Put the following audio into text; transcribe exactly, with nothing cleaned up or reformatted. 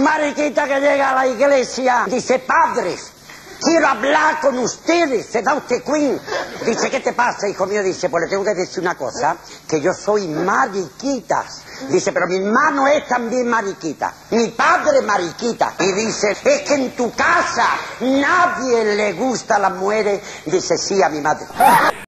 Un mariquita que llega a la iglesia dice, padres, quiero hablar con ustedes, se da usted Queen. Dice, ¿qué te pasa, hijo mío? Dice, pues le tengo que decir una cosa, que yo soy mariquita. Dice, pero mi hermano es también mariquita, mi padre es mariquita. Y dice, es que en tu casa nadie le gusta a las mujeres. Dice, sí, a mi madre.